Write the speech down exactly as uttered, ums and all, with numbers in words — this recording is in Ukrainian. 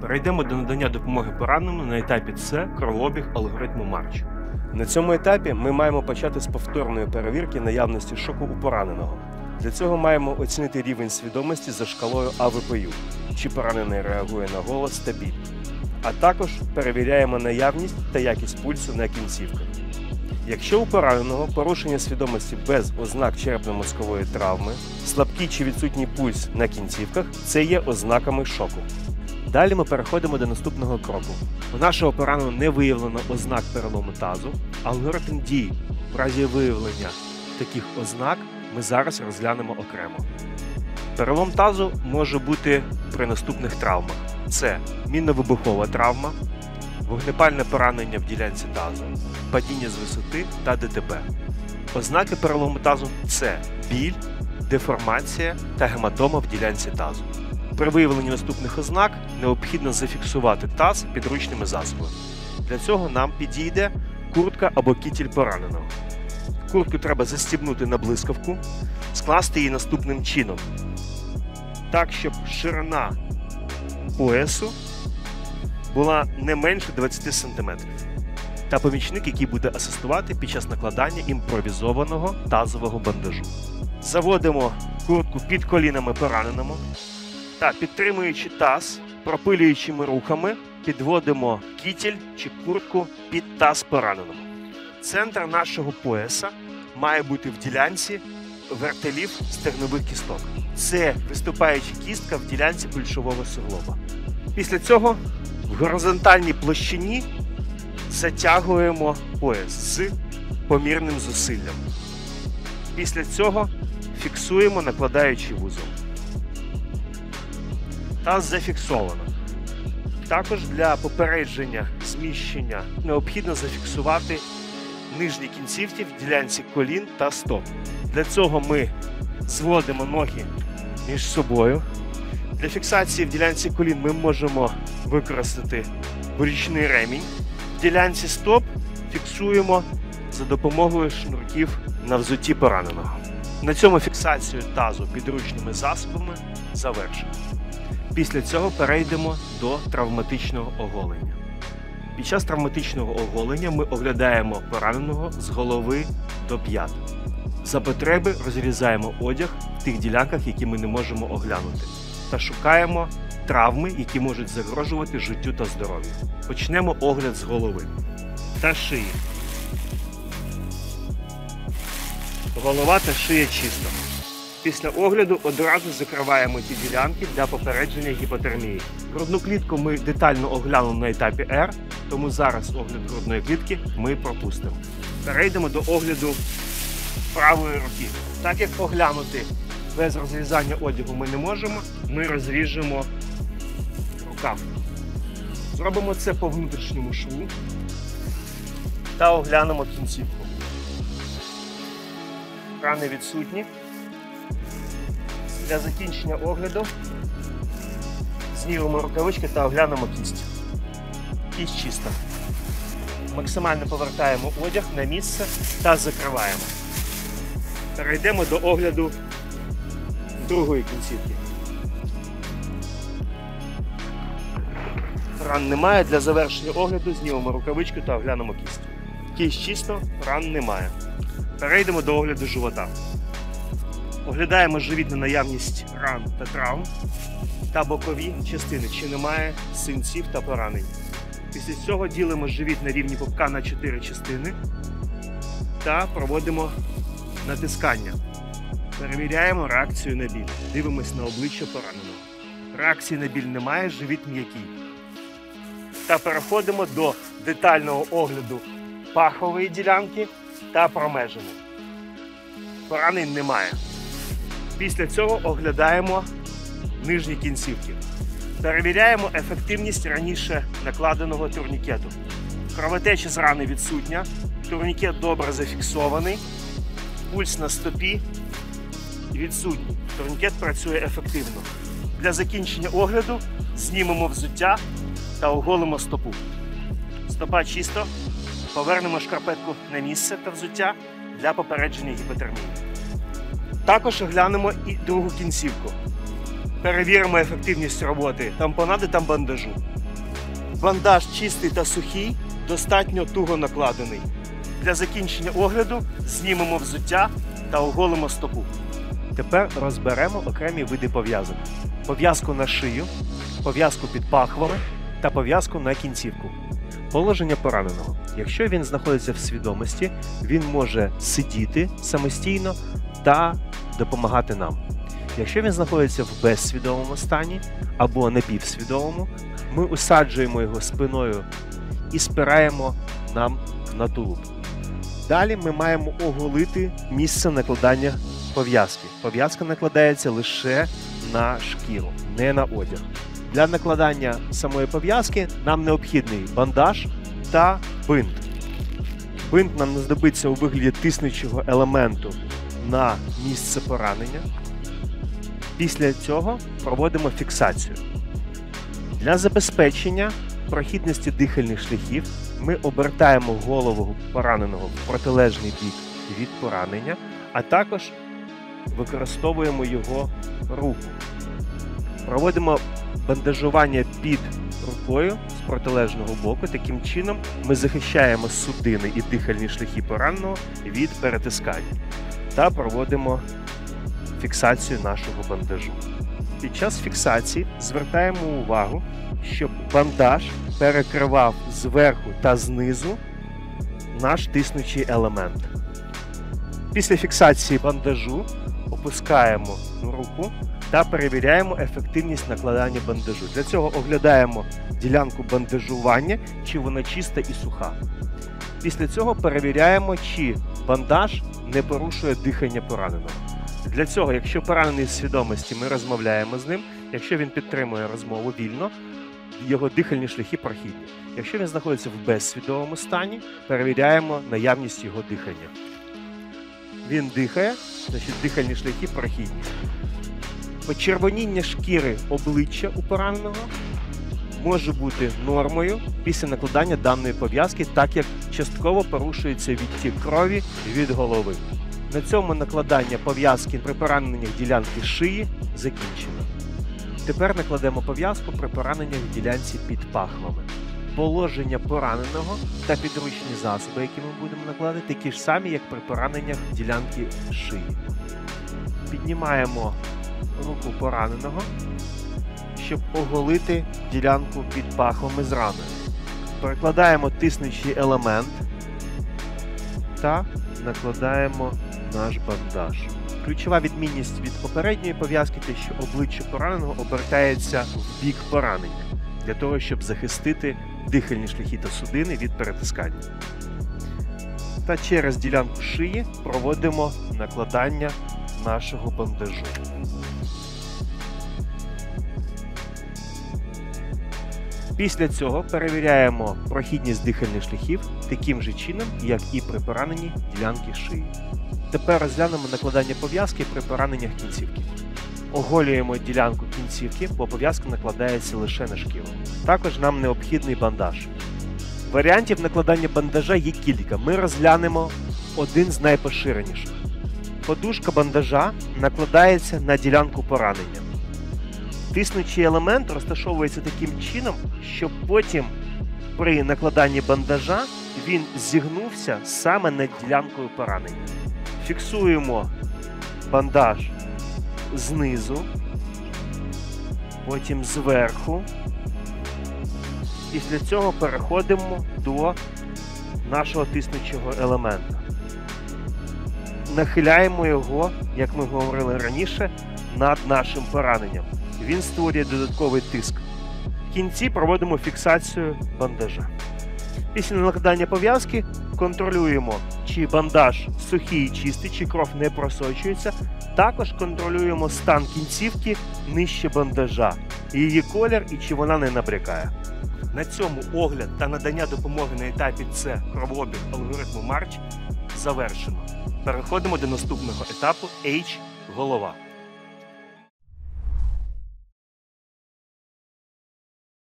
Перейдемо до надання допомоги пораненому на етапі С кровообіг алгоритму Марч. На цьому етапі ми маємо почати з повторної перевірки наявності шоку у пораненого. Для цього маємо оцінити рівень свідомості за шкалою А В П Ю, чи поранений реагує на голос та біль. А також перевіряємо наявність та якість пульсу на кінцівках. Якщо у пораненого порушення свідомості без ознак черепно-мозкової травми, слабкий чи відсутній пульс на кінцівках – це є ознаками шоку. Далі ми переходимо до наступного кроку. У нашого пораненого не виявлено ознак перелому тазу. Алгоритм дій в разі виявлення таких ознак ми зараз розглянемо окремо. Перелом тазу може бути при наступних травмах. Це мінно-вибухова травма, вогнепальне поранення в ділянці тазу, падіння з висоти та Д Т П. Ознаки перелому тазу – це біль, деформація та гематома в ділянці тазу. При виявленні наступних ознак необхідно зафіксувати таз підручними засобами. Для цього нам підійде куртка або кітель пораненого. Куртку треба застібнути на блискавку, скласти її наступним чином, так, щоб ширина поясу була не менше двадцяти сантиметрів. Та помічник, який буде асистувати під час накладання імпровізованого тазового бандажу. Заводимо куртку під колінами пораненому та, підтримуючи таз, пропилюючими рухами, підводимо кітель чи куртку під таз пораненого. Центр нашого пояса має бути в ділянці вертелів стегнових кісток. Це виступаюча кістка в ділянці кульшового суглоба. Після цього в горизонтальній площині затягуємо пояс з помірним зусиллям. Після цього фіксуємо, накладаючи вузол. Таз зафіксовано. Також для попередження зміщення необхідно зафіксувати нижні кінцівки в ділянці колін та стоп. Для цього ми зводимо ноги між собою. Для фіксації в ділянці колін ми можемо використати борічний ремінь. В ділянці стоп фіксуємо за допомогою шнурків на взутті пораненого. На цьому фіксацію тазу підручними засобами завершено. Після цього перейдемо до травматичного оголення. Під час травматичного оголення ми оглядаємо пораненого з голови до п'ят. За потреби розрізаємо одяг в тих ділянках, які ми не можемо оглянути, та шукаємо травми, які можуть загрожувати життю та здоров'ю. Почнемо огляд з голови та шиї. Голова та шия чисто. Після огляду одразу закриваємо ті ділянки для попередження гіпотермії. Грудну клітку ми детально оглянули на етапі Р, тому зараз огляд грудної клітки ми пропустимо. Перейдемо до огляду правої руки. Так як оглянути без розрізання одягу ми не можемо, ми розріжемо рукав. Зробимо це по внутрішньому шву та оглянемо кінцівку. Рани відсутні. Для закінчення огляду знімемо рукавички та оглянемо кість. Кість чиста. Максимально повертаємо одяг на місце та закриваємо. Перейдемо до огляду другої кінцівки. Ран немає. Для завершення огляду знімемо рукавичку та оглянемо кість. Кість чисто, ран немає. Перейдемо до огляду живота. Оглядаємо живіт на наявність ран та травм та бокові частини, чи немає синців та поранень. Після цього ділимо живіт на рівні пупка на чотири частини та проводимо натискання. Перевіряємо реакцію на біль. Дивимось на обличчя пораненого. Реакції на біль немає, живіт м'який. Та переходимо до детального огляду пахової ділянки та промежини. Поранень немає. Після цього оглядаємо нижні кінцівки. Перевіряємо ефективність раніше накладеного турнікету. Кровотеча з рани відсутня, турнікет добре зафіксований, пульс на стопі відсутній. Турнікет працює ефективно. Для закінчення огляду знімемо взуття та оголимо стопу. Стопа чисто, повернемо шкарпетку на місце та взуття для попередження гіпотермії. Також оглянемо і другу кінцівку. Перевіримо ефективність роботи тампонади та бандажу. бандаж чистий та сухий, достатньо туго накладений. Для закінчення огляду знімемо взуття та оголимо стопу. Тепер розберемо окремі види пов'язок. Пов'язку на шию, пов'язку під пахвами та пов'язку на кінцівку. Положення пораненого. Якщо він знаходиться в свідомості, він може сидіти самостійно та допомагати нам. Якщо він знаходиться в безсвідомому стані або напівсвідомому, ми усаджуємо його спиною і спираємо нам на тулуб. Далі ми маємо оголити місце накладання пов'язки. Пов'язка накладається лише на шкіру, не на одяг. Для накладання самої пов'язки нам необхідний бандаж та бинт. Бинт нам знадобиться у вигляді тиснучого елементу на місце поранення. Після цього проводимо фіксацію. Для забезпечення прохідності дихальних шляхів ми обертаємо голову пораненого в протилежний бік від поранення, а також використовуємо його руку. Проводимо бандажування під рукою з протилежного боку. Таким чином ми захищаємо судини і дихальні шляхи пораненого від перетискання та проводимо фіксацію нашого бандажу. Під час фіксації звертаємо увагу, щоб бандаж перекривав зверху та знизу наш тиснучий елемент. Після фіксації бандажу опускаємо руку та перевіряємо ефективність накладання бандажу. Для цього оглядаємо ділянку бандажування, чи вона чиста і суха. Після цього перевіряємо, чи бандаж не порушує дихання пораненого. Для цього, якщо поранений в свідомості, ми розмовляємо з ним. Якщо він підтримує розмову вільно, його дихальні шляхи прохідні. Якщо він знаходиться в безсвідомому стані, перевіряємо наявність його дихання. Він дихає, значить дихальні шляхи прохідні. Почервоніння шкіри обличчя у пораненого може бути нормою після накладання даної пов'язки, так як частково порушується відтік крові від голови. На цьому накладання пов'язки при пораненнях ділянки шиї закінчено. Тепер накладемо пов'язку при пораненнях в ділянці під пахвами. Положення пораненого та підручні засоби, які ми будемо накладати, такі ж самі, як при пораненнях ділянки шиї. Піднімаємо руку пораненого, щоб оголити ділянку під пахвами з раною. Перекладаємо тиснучий елемент та накладаємо наш бандаж. Ключова відмінність від попередньої пов'язки – те, що обличчя пораненого обертається в бік поранення, для того, щоб захистити дихальні шляхи та судини від перетискання. Та через ділянку шиї проводимо накладання нашого бандажу. Після цього перевіряємо прохідність дихальних шляхів таким же чином, як і при пораненні ділянки шиї. Тепер розглянемо накладання пов'язки при пораненнях кінцівки. Оголюємо ділянку кінцівки, бо пов'язка накладається лише на шкіру. Також нам необхідний бандаж. Варіантів накладання бандажа є кілька. Ми розглянемо один з найпоширеніших. Подушка бандажа накладається на ділянку поранення. Тиснучий елемент розташовується таким чином, щоб потім при накладанні бандажа він зігнувся саме над ділянкою поранення. Фіксуємо бандаж знизу, потім зверху. Після цього переходимо до нашого тиснучого елемента. Нахиляємо його, як ми говорили раніше, над нашим пораненням. Він створює додатковий тиск. В кінці проводимо фіксацію бандажа. Після накладання пов'язки контролюємо, чи бандаж сухий і чистий, чи кров не просочується. Також контролюємо стан кінцівки нижче бандажа, її колір і чи вона не набрякає. На цьому огляд та надання допомоги на етапі С кровообіг алгоритму Марч завершено. Переходимо до наступного етапу H – голова.